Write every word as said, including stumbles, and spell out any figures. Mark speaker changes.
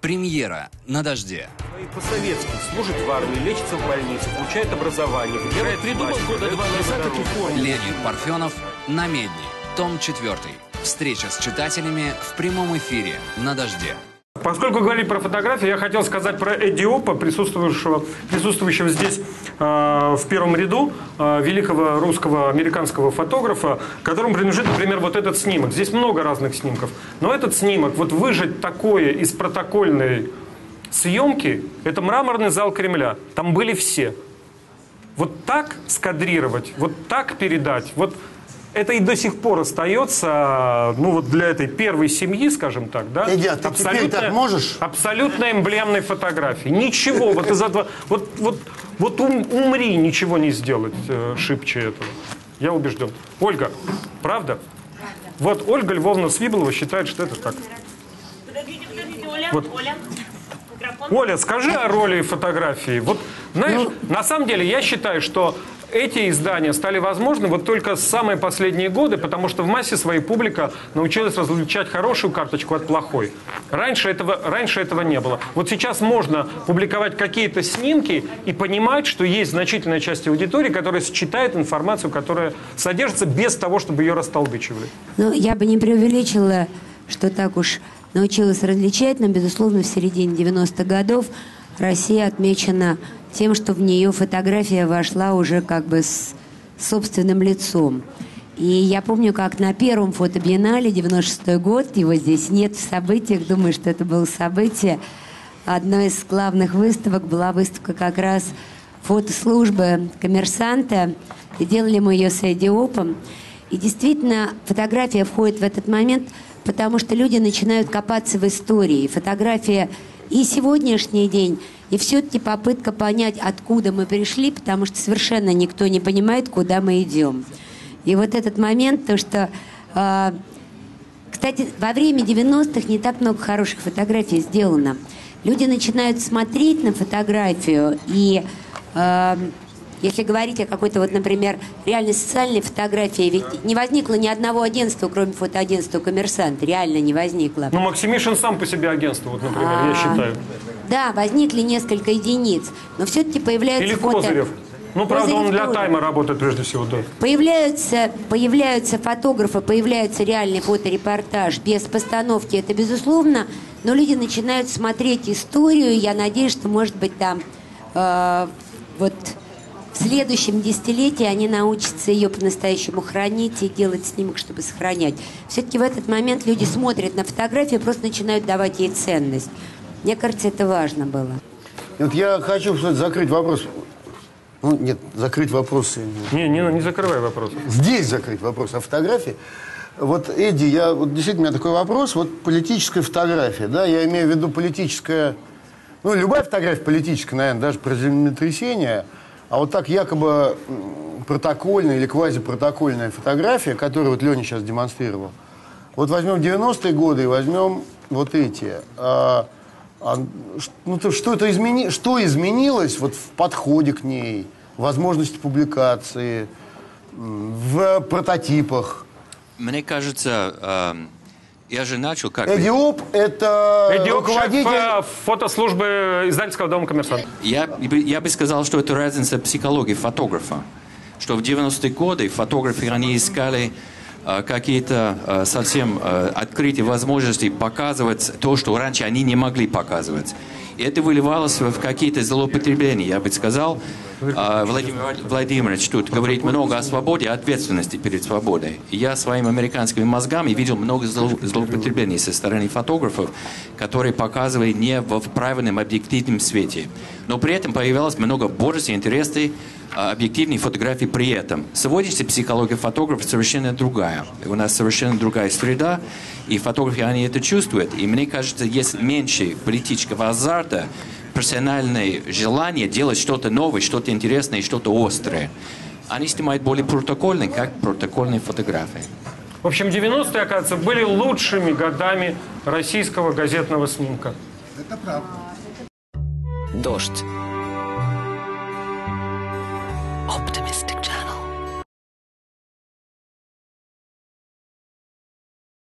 Speaker 1: Премьера на «Дожде».
Speaker 2: По-советски служит в армии, лечится в больнице, получает образование.
Speaker 3: Я вот придумал года два назад эту форму.
Speaker 1: Леонид Парфенов на Медне. Том четвертый. Встреча с читателями в прямом эфире на «Дожде».
Speaker 4: Поскольку говорили про фотографии, я хотел сказать про Эдди Оппа, присутствующего, присутствующего здесь э, в первом ряду, э, великого русского американского фотографа, которому принадлежит, например, вот этот снимок. Здесь много разных снимков, но этот снимок, вот выжать такое из протокольной съемки, это мраморный зал Кремля. Там были все. Вот так скадрировать, вот так передать, вот... Это и до сих пор остается, ну вот для этой первой семьи, скажем так, да?
Speaker 5: Эдди, а ты теперь так можешь?
Speaker 4: Абсолютно эмблемной фотографии. Ничего, вот из этого, вот, вот, вот ум, умри, ничего не сделать э, шибче этого. Я убежден. Ольга, правда? Правда. Вот Ольга Львовна Свиблова считает, что это так.
Speaker 6: Подождите, подождите, Оля,
Speaker 4: вот.
Speaker 6: Оля. Микрофон.
Speaker 4: Оля, скажи о роли фотографии. Вот, знаешь, ну... на самом деле я считаю, что эти издания стали возможны вот только в самые последние годы, потому что в массе своей публика научилась различать хорошую карточку от плохой. Раньше этого, раньше этого не было. Вот сейчас можно публиковать какие-то снимки и понимать, что есть значительная часть аудитории, которая считает информацию, которая содержится, без того, чтобы ее растолдычивали.
Speaker 7: Ну, я бы не преувеличила, что так уж научилась различать, но, безусловно, в середине девяностых годов Россия отмечена тем, что в нее фотография вошла уже как бы с собственным лицом. И я помню, как на первом фотобиеннале, девяносто шестой год, его здесь нет в событиях, думаю, что это было событие, одной из главных выставок была выставка как раз фотослужбы «Коммерсанта», и делали мы ее с Эдди Оппом. И действительно, фотография входит в этот момент, потому что люди начинают копаться в истории. Фотография и сегодняшний день, и все-таки попытка понять, откуда мы пришли, потому что совершенно никто не понимает, куда мы идем. И вот этот момент, то, что... Э, кстати, во время девяностых не так много хороших фотографий сделано. Люди начинают смотреть на фотографию, и э, если говорить о какой-то, вот, например, реально социальной фотографии, ведь не возникло ни одного агентства, кроме фотоагентства «Коммерсант», реально не возникло.
Speaker 4: Ну, Максимишин сам по себе агентство, вот, например, а, я считаю.
Speaker 7: Да, возникли несколько единиц, но все-таки появляются...
Speaker 4: Или
Speaker 7: фото...
Speaker 4: Козырев. Ну, правда,
Speaker 7: Козырев
Speaker 4: он для
Speaker 7: тоже.
Speaker 4: «Тайма» работает прежде всего, да.
Speaker 7: Появляются, появляются фотографы, появляется реальный фоторепортаж без постановки, это безусловно, но люди начинают смотреть историю, я надеюсь, что, может быть, там э, вот... В следующем десятилетии они научатся ее по-настоящему хранить и делать снимок, чтобы сохранять. Все-таки в этот момент люди смотрят на фотографию и просто начинают давать ей ценность. Мне кажется, это важно было.
Speaker 5: Вот я хочу закрыть вопрос. Ну, нет, закрыть вопросы.
Speaker 4: Не, не, не закрывай вопрос.
Speaker 5: Здесь закрыть вопрос о фотографии. Вот, Эдди, я, вот, действительно, у меня такой вопрос. Вот политическая фотография, да, я имею в виду политическая... Ну, любая фотография политическая, наверное, даже про землетрясение. А вот так якобы протокольная или квазипротокольная фотография, которую вот Леня сейчас демонстрировал. Вот возьмем девяностые годы и возьмем вот эти. А, а, ну, то, что, это измени... что изменилось вот в подходе к ней, возможности публикации, в прототипах?
Speaker 8: Мне кажется... Я же начал как...
Speaker 5: Эдди Опп – это
Speaker 4: Эдди Опп,
Speaker 5: руководитель...
Speaker 4: шеф фотослужбы издательского дома «Коммерсант».
Speaker 8: Я, я бы сказал, что это разница психологии фотографа. Что в девяностые годы фотографы, они искали э, какие-то э, совсем э, открытые возможности показывать то, что раньше они не могли показывать. И это выливалось в какие-то злоупотребления, я бы сказал. Э, Владимир Владимирович тут говорит много о свободе и ответственности перед свободой. И я своими американскими мозгами видел много зло, злоупотреблений со стороны фотографов, которые показывали не в правильном объективном свете. Но при этом появилось много больше интересной объективной фотографии при этом. Сегодняшняя психология фотографа совершенно другая. У нас совершенно другая среда, и фотографы, они это чувствуют. И мне кажется, есть меньше политического азарта, профессиональное желание делать что-то новое, что-то интересное и что-то острое. Они снимают более протокольные, как протокольные фотографии.
Speaker 4: В общем, девяностые, оказывается, были лучшими годами российского газетного снимка.
Speaker 5: Это правда.
Speaker 1: «Дождь».